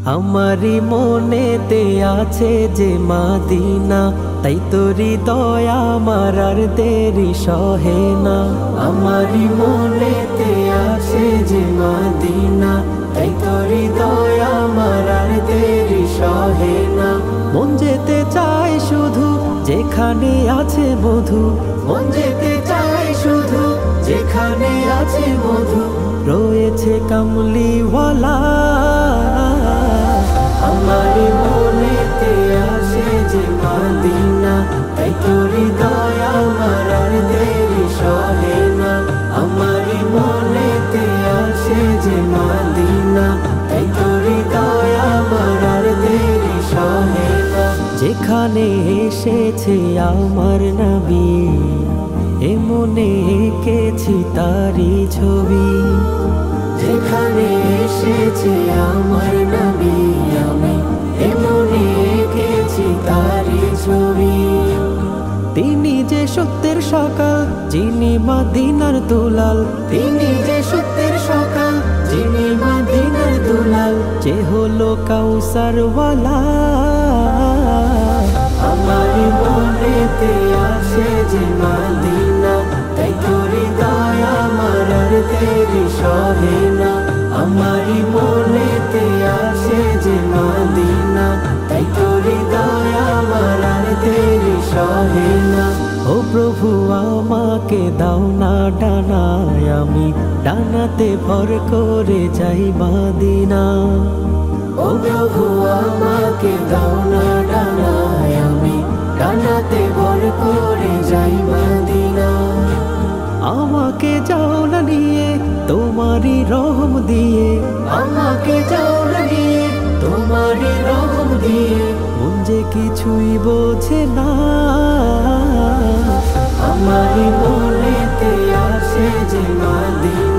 আমারি মনেতে আছে যে মাদিনা, তাই তোরি দয়া আমার আর দেরি সহে না। আমারি মনেতে আছে যে মাদিনা, তাই তোরি দয়া আমার আর দেরি সহে না। মন যেতে চায় শুধু যেখানে আছে মধু, মন যেতে চায় শুধু যেখানে আছে মধু, রয়েছে কামলিওয়ালা। আমারি মনেতে আছে যে মাদিনা, তাই তোরি দয়া আমার আর দেরি সহে না। আমারি মনেতে আছে যে মাদিনা, তাই তোরি দয়া আমার আর দেরি সহে না। যেখানে এসেছে আমার নবী, এ মনে এঁকেছি তারি ছবি। যেখানে এসেছে আমার নবী, আমি এ মনে এঁকেছি তারি ছবি। তিনি যে সত্যের সকাল, যিনি মদিনার দুলাল, তিনি যে সত্যের সকাল, যিনি মদিনার দুলাল, যে হলো কাউসারওয়ালা। আমারি মনেতে আছে যে মাদিনা, তাই তোরি দয়া আমার আর দেরি সহে না। আমারি মনেতে আছে যে মাদিনা, তাই তোরি দয়া আমার আর দেরি সহে না। ও প্রভু আমাকে দাও না ডানায়, আমি ডানাতে ভর করে যাই মাদিনা। ও প্রভু আমাকে দাও না ডানায়, আমি ডানাতে ভর করে যাই মাদিনা। আমাকে যাও না নিয়ে তোমারি রহম দিয়ে, আমাকে যাও না নিয়ে তোমারি রহম দিয়ে, মন যে কিছুই বোঝে না। আমারি মনেতে আছে যে মাদিনা,